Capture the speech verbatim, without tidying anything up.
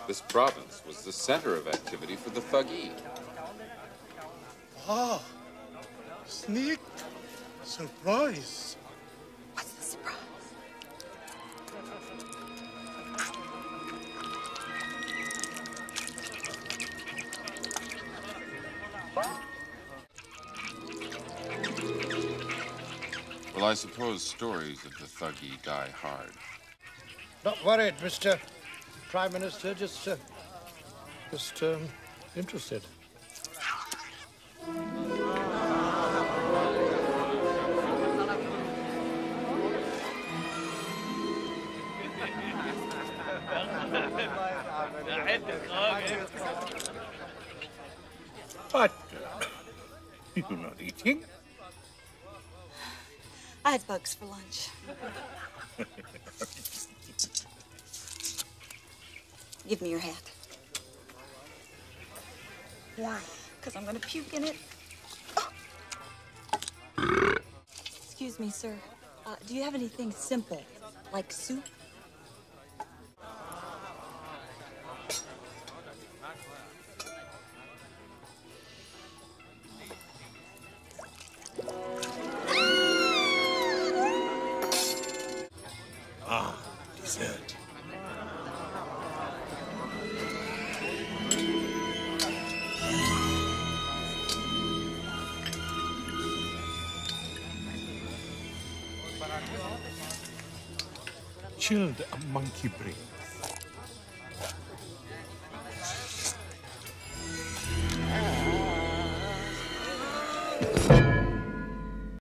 This province was the center of activity for the Thuggee. Ah, sneak surprise. What's the surprise? Well, I suppose stories of the Thuggee die hard. Not worried, Mister Prime Minister. Just, uh, just um, interested. What? You're not eating? I had bugs for lunch. Give me your hat. Why? Because I'm going to puke in it. Oh. Excuse me, sir. Uh, do you have anything simple, like soup? Ah, dessert. Chilled monkey brain.